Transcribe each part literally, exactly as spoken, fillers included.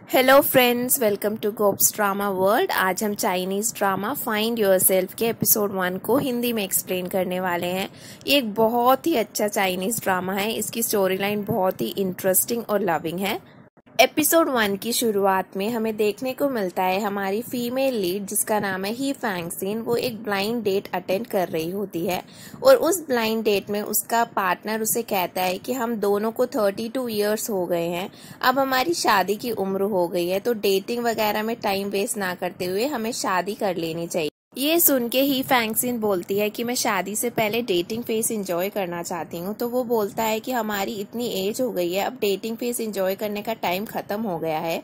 Hello friends, welcome to गोप्स drama world. आज हम चाइनीज़ ड्रामा फाइंड योरसेल्फ के एपिसोड वन को हिंदी में एक्सप्लेन करने वाले हैं। ये एक बहुत ही अच्छा चाइनीज़ ड्रामा है। इसकी स्टोरी लाइन बहुत ही इंटरेस्टिंग और लविंग है। एपिसोड वन की शुरुआत में हमें देखने को मिलता है हमारी फीमेल लीड, जिसका नाम है ही फैंगसिन। वो एक ब्लाइंड डेट अटेंड कर रही होती है और उस ब्लाइंड डेट में उसका पार्टनर उसे कहता है कि हम दोनों को थर्टी टू इयर्स हो गए हैं, अब हमारी शादी की उम्र हो गई है, तो डेटिंग वगैरह में टाइम वेस्ट ना करते हुए हमें शादी कर लेनी चाहिए। ये सुन के ही फैंगसिन बोलती है कि मैं शादी से पहले डेटिंग फेज एंजॉय करना चाहती हूँ। तो वो बोलता है कि हमारी इतनी एज हो गई है, अब डेटिंग फेज एंजॉय करने का टाइम खत्म हो गया है।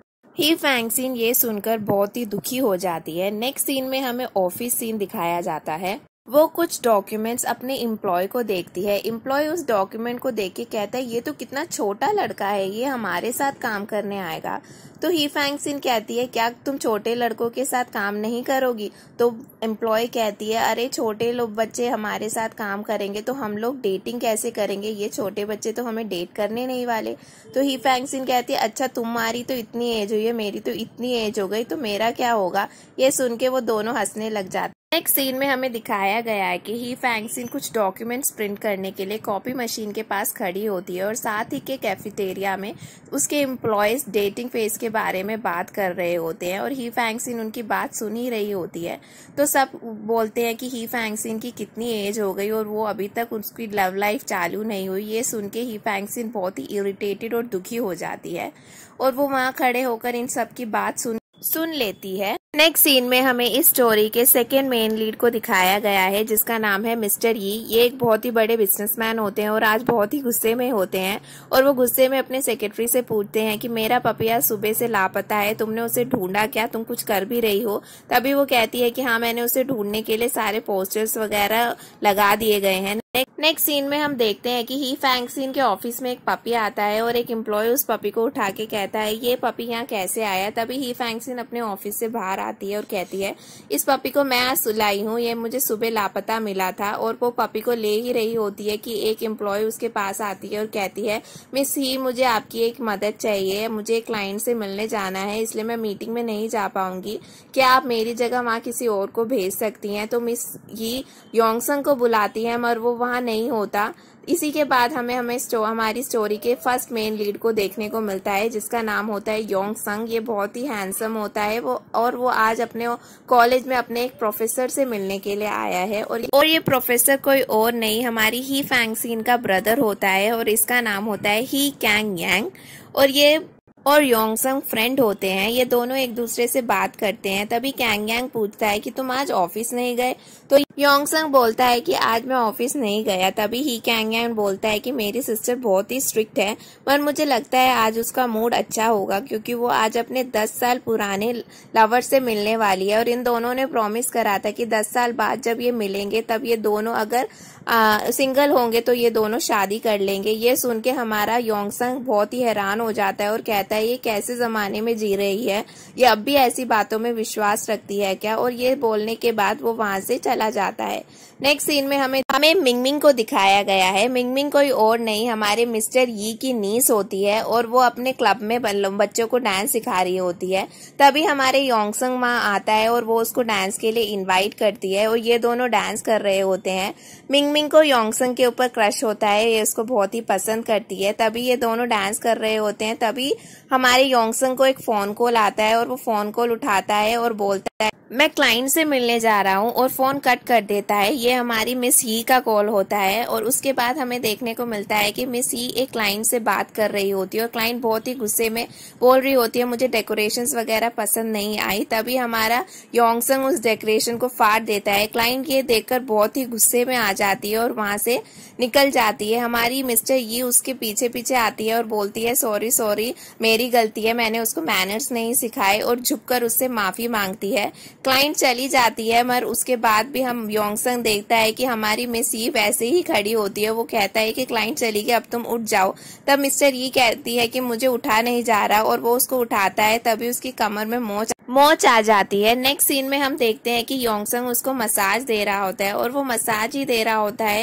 ही फैंगसिन ये सुनकर बहुत ही दुखी हो जाती है। नेक्स्ट सीन में हमें ऑफिस सीन दिखाया जाता है। वो कुछ डॉक्यूमेंट्स अपने एम्प्लॉय को देखती है। एम्प्लॉय उस डॉक्यूमेंट को देख के कहता है ये तो कितना छोटा लड़का है, ये हमारे साथ काम करने आएगा। तो ही फैंगसिन कहती है क्या तुम छोटे लड़कों के साथ काम नहीं करोगी? तो एम्प्लॉय कहती है अरे छोटे लोग बच्चे हमारे साथ काम करेंगे तो हम लोग डेटिंग कैसे करेंगे, ये छोटे बच्चे तो हमें डेट करने नहीं वाले। तो ही फैंगसिन कहती है अच्छा तुम्हारी तो इतनी एज हुई है, मेरी तो इतनी एज हो गई, तो मेरा क्या होगा? ये सुन के वो दोनों हंसने लग जाते। नेक्स्ट सीन में हमें दिखाया गया है कि ही फैंगसिन कुछ डॉक्यूमेंट्स प्रिंट करने के लिए कॉपी मशीन के पास खड़ी होती है और साथ ही के कैफेटेरिया में उसके एम्प्लॉयज डेटिंग फेज के बारे में बात कर रहे होते हैं और ही फैंगसिन उनकी बात सुन ही रही होती है। तो सब बोलते हैं कि ही फैंगसिन की कितनी एज हो गई और वो अभी तक उसकी लव लाइफ चालू नहीं हुई। ये सुन के ही फैंगसिन बहुत ही इरिटेटेड और दुखी हो जाती है और वो वहाँ खड़े होकर इन सब की बात सुन सुन लेती है। नेक्स्ट सीन में हमें इस स्टोरी के सेकेंड मेन लीड को दिखाया गया है, जिसका नाम है मिस्टर यी। ये एक बहुत ही बड़े बिजनेसमैन होते हैं और आज बहुत ही गुस्से में होते हैं और वो गुस्से में अपने सेक्रेटरी से पूछते हैं कि मेरा पपिया सुबह से लापता है, तुमने उसे ढूंढा क्या? तुम कुछ कर भी रही हो? तभी वो कहती है कि हाँ, मैंने उसे ढूंढने के लिए सारे पोस्टर्स वगैरह लगा दिए गए हैं। नेक्स्ट सीन में हम देखते हैं कि ही फैंगसिन के ऑफिस में एक पपी आता है और एक एम्प्लॉय उस पपी को उठा के कहता है ये पपी यहाँ कैसे आया? तभी ही फैंगसिन अपने ऑफिस से बाहर आती है और कहती है इस पपी को मैं सुलाई हूँ, ये मुझे सुबह लापता मिला था। और वो पपी को ले ही रही होती है कि एक एम्प्लॉय उसके पास आती है और कहती है मिस ही, मुझे आपकी एक मदद चाहिए, मुझे एक क्लाइंट से मिलने जाना है, इसलिए मैं मीटिंग में नहीं जा पाऊंगी, क्या आप मेरी जगह वहाँ किसी और को भेज सकती हैं? तो मिस ही योंगसंग को बुलाती है मगर वो वहाँ नहीं होता। इसी के बाद हमें हमें स्टो, हमारी स्टोरी के फर्स्ट मेन लीड को देखने को मिलता है, जिसका नाम होता है योंगसंग। ये बहुत ही हैंडसम होता है वो और वो आज अपने कॉलेज में अपने एक प्रोफेसर से मिलने के लिए आया है और और ये प्रोफेसर कोई और नहीं, हमारी ही फैंगसिन का ब्रदर होता है और इसका नाम होता है ही कैंग यांग। और ये और योंगसंग फ्रेंड होते हैं। ये दोनों एक दूसरे से बात करते हैं। तभी कैंग यांग पूछता है कि तुम आज ऑफिस नहीं गए? तो योंगसंग बोलता है कि आज मैं ऑफिस नहीं गया। तभी ही कैंग यांग बोलता है कि मेरी सिस्टर बहुत ही स्ट्रिक्ट है, पर मुझे लगता है आज उसका मूड अच्छा होगा क्योंकि वो आज अपने दस साल पुराने लवर से मिलने वाली है और इन दोनों ने प्रॉमिस करा था कि दस साल बाद जब ये मिलेंगे तब ये दोनों अगर आ, सिंगल होंगे तो ये दोनों शादी कर लेंगे। ये सुन के हमारा योंगसंग बहुत ही हैरान हो जाता है और कहता है ये कैसे जमाने में जी रही है, ये अब भी ऐसी बातों में विश्वास रखती है क्या? और ये बोलने के बाद वो वहां से चला जाता है। नेक्स्ट सीन में हमें हमें मिंगमिंग को दिखाया गया है। मिंगमिंग कोई और नहीं, हमारे मिस्टर यी की नीस होती है और वो अपने क्लब में बच्चों को डांस सिखा रही होती है। तभी हमारे योंगसंग वहां आता है और वो उसको डांस के लिए इनवाइट करती है और ये दोनों डांस कर रहे होते हैं। मिंगमिंग को योंगसंग के ऊपर क्रश होता है, ये उसको बहुत ही पसंद करती है। तभी ये दोनों डांस कर रहे होते हैं। तभी हमारे योंगसंग को एक फोन कॉल आता है और वो फोन कॉल उठाता है और बोलता है मैं क्लाइंट से मिलने जा रहा हूँ और फोन कट कर देता है। ये हमारी मिस ही का कॉल होता है और उसके बाद हमें देखने को मिलता है कि मिस ही एक क्लाइंट से बात कर रही होती है और क्लाइंट बहुत ही गुस्से में बोल रही होती है मुझे डेकोरेशंस वगैरह पसंद नहीं आई। तभी हमारा योंगसंग उस डेकोरेशन को फाड़ देता है। क्लाइंट ये देखकर बहुत ही गुस्से में आ जाती है और वहां से निकल जाती है। हमारी मिस्टर यी उसके पीछे पीछे आती है और बोलती है सॉरी सॉरी मेरी गलती है, मैंने उसको मैनर्स नहीं सिखाए, और झुककर उससे माफी मांगती है। क्लाइंट चली जाती है मगर उसके बाद भी हम योंगसंग देखता है कि हमारी मिस यी वैसे ही खड़ी होती है। वो कहता है कि क्लाइंट चली गई, अब तुम उठ जाओ। तब मिस्टर यी कहती है कि मुझे उठा नहीं जा रहा और वो उसको उठाता है। तभी उसकी कमर में मोच मोच आ जाती है। नेक्स्ट सीन में हम देखते हैं कि योंगसंग उसको मसाज दे रहा होता है और वो मसाज ही दे रहा होता है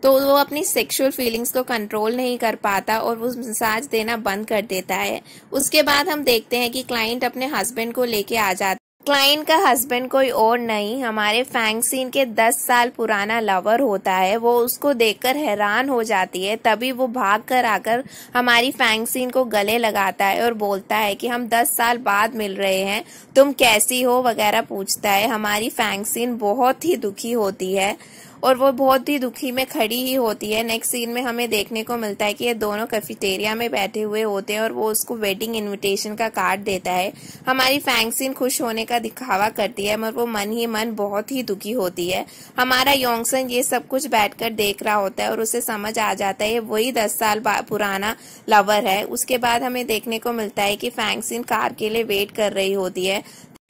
तो वो अपनी सेक्सुअल फीलिंग्स को कंट्रोल नहीं कर पाता और वो मसाज देना बंद कर देता है। उसके बाद हम देखते हैं कि क्लाइंट अपने हस्बैंड को लेके आ जाता है। क्लाइंट का हस्बैंड कोई और नहीं, हमारे फैंगसिन के दस साल पुराना लवर होता है। वो उसको देखकर हैरान हो जाती है। तभी वो भाग कर आकर हमारी फैंगसिन को गले लगाता है और बोलता है कि हम दस साल बाद मिल रहे हैं, तुम कैसी हो वगैरह पूछता है। हमारी फैंगसिन बहुत ही दुखी होती है और वो बहुत ही दुखी में खड़ी ही होती है। नेक्स्ट सीन में हमें देखने को मिलता है कि ये दोनों कैफेटेरिया में बैठे हुए होते हैं और वो उसको वेडिंग इनविटेशन का कार्ड देता है। हमारी फैंगसिन खुश होने का दिखावा करती है मगर वो मन ही मन बहुत ही दुखी होती है। हमारा योंगसन ये सब कुछ बैठकर देख रहा होता है और उसे समझ आ जाता है वही दस साल पुराना लवर है। उसके बाद हमें देखने को मिलता है कि फैंगसिन कार के लिए वेट कर रही होती है।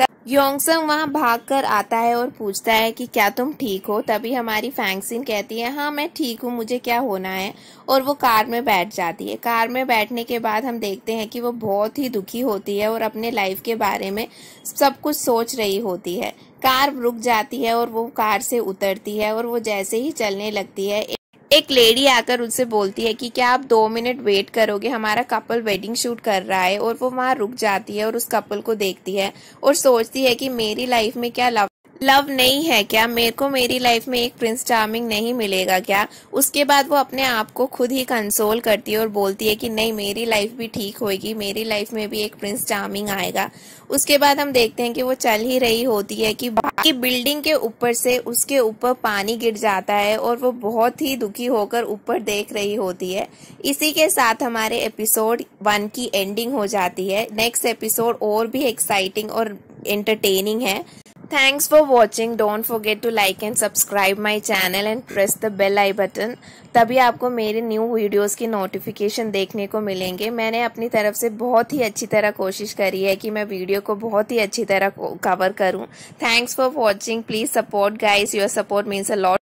योंगसन वहां भागकर आता है और पूछता है कि क्या तुम ठीक हो। तभी हमारी फैंगसिन कहती है हाँ मैं ठीक हूँ, मुझे क्या होना है, और वो कार में बैठ जाती है। कार में बैठने के बाद हम देखते हैं कि वो बहुत ही दुखी होती है और अपने लाइफ के बारे में सब कुछ सोच रही होती है। कार रुक जाती है और वो कार से उतरती है और वो जैसे ही चलने लगती है एक लेडी आकर उससे बोलती है कि क्या आप दो मिनट वेट करोगे, हमारा कपल वेडिंग शूट कर रहा है। और वो वहां रुक जाती है और उस कपल को देखती है और सोचती है कि मेरी लाइफ में क्या लव लव नहीं है क्या, मेरे को मेरी लाइफ में एक प्रिंस चार्मिंग नहीं मिलेगा क्या। उसके बाद वो अपने आप को खुद ही कंसोल करती है और बोलती है कि नहीं, मेरी लाइफ भी ठीक होगी, मेरी लाइफ में भी एक प्रिंस चार्मिंग आएगा। उसके बाद हम देखते हैं कि वो चल ही रही होती है कि बाकी बिल्डिंग के ऊपर से उसके ऊपर पानी गिर जाता है और वो बहुत ही दुखी होकर ऊपर देख रही होती है। इसी के साथ हमारे एपिसोड वन की एंडिंग हो जाती है। नेक्स्ट एपिसोड और भी एक्साइटिंग और एंटरटेनिंग है। Thanks for watching. Don't forget to like and subscribe my channel and press the bell आई बटन। तभी आपको मेरे न्यू वीडियोस की नोटिफिकेशन देखने को मिलेंगे। मैंने अपनी तरफ से बहुत ही अच्छी तरह कोशिश करी है कि मैं वीडियो को बहुत ही अच्छी तरह कवर करूं। Thanks for watching. Please support guys, your support means a lot.